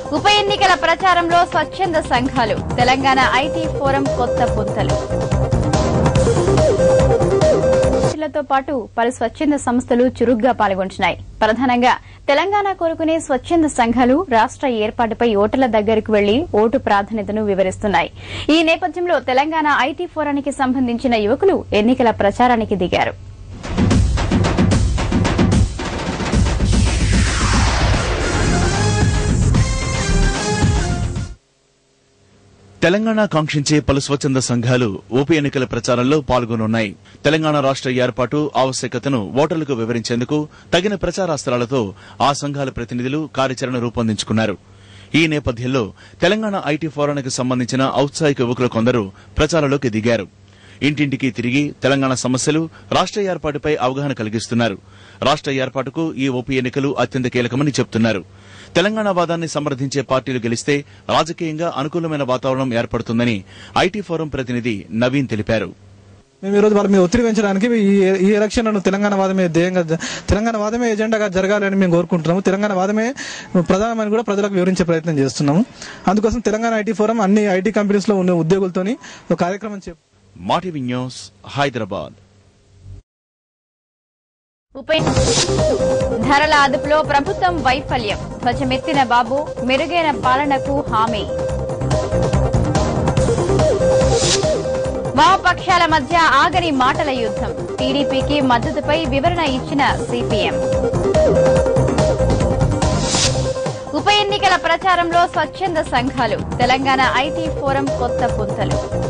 ఉప ఎన్నికల ప్రచారంలో స్వచ్ఛంద సంఘాలు తెలంగాణ ఐటీ ఫోరం కొత్త పుంతలు. తో పాటు పలు స్వచ్ఛంద సంస్థలు చురుగ్గా పాల్గొంటున్నాయి. ప్రధానంగా తెలంగాణ కోరుకునే స్వచ్ఛంద సంఘాలు రాష్ట ఏర్పాటుపై ఓటర్ల దగ్గరకు వెళ్లి ఓటు ప్రాధాన్యతను వివరిస్తున్నాయి. ఈ నేపథ్యంలో తెలంగాణ ఐటీ ఫోరానికి సంబంధించిన యువకులు ఎన్నికల ప్రచారానికి దిగారు. తెలంగాణ కాంక్షించే పలు స్వచ్ఛంద సంఘాలు ఉప ఎన్నికల ప్రచారంలో పాల్గొనున్నాయి. తెలంగాణ రాష్ట ఏర్పాటు ఆవశ్యకతను ఓటర్లకు వివరించేందుకు తగిన ప్రచారాస్త్రాలతో ఆ సంఘాల ప్రతినిధులు కార్యాచరణ రూపొందించుకున్నారు. ఈ నేపథ్యంలో తెలంగాణ ఐటీ ఫోరానికి సంబంధించిన ఔత్సాహిక యువకులు కొందరు ప్రచారంలోకి దిగారు. ఇంటింటికి తిరిగి తెలంగాణ సమస్యలు రాష్ట ఏర్పాటుపై అవగాహన కలిగిస్తున్నారు. రాష్ట ఏర్పాటుకు ఈ ఉప ఎన్నికలు అత్యంత కీలకమని చెబుతున్నారు. తెలంగాణ వాదాన్ని సమర్థించే పార్టీలు గెలిస్తే రాజకీయంగా అనుకూలమైన వాతావరణం ఏర్పడుతుందని ఐటీ ఫోరం ప్రతినిధి నవీన్ తెలిపారు. మేము ఈ రోజు వాళ్ళ మీద ఒత్తిడి పెంచడానికి ఈ ఎలక్షన్లను తెలంగాణ వాదమే ధ్యేయంగా, తెలంగాణ వాదమే ఎజెండాగా జరగాలని మేము కోరుకుంటున్నాము. తెలంగాణ వాదమే ప్రధానమని కూడా ప్రజలకు వివరించే ప్రయత్నం చేస్తున్నాము. అందుకోసం తెలంగాణ ఐటీ ఫోరం అన్ని ఐటీ కంపెనీస్ లో ఉన్న ఉద్యోగులతోని ఒక కార్యక్రమం MaaTv న్యూస్ హైదరాబాద్. ధరల అదుపులో ప్రభుత్వం వైఫల్యం, ధ్వజమెత్తిన బాబు మెరుగైన పాలనకు హామీ. వామపక్షాల మధ్య ఆగని మాటల యుద్దం, టీడీపీకి మద్దతుపై వివరణ ఇచ్చిన సిపిఎం. ఉప ఎన్నికల ప్రచారంలో స్వచ్ఛంద సంఘాలు తెలంగాణ ఐటీ ఫోరం కొత్త పుంతలు.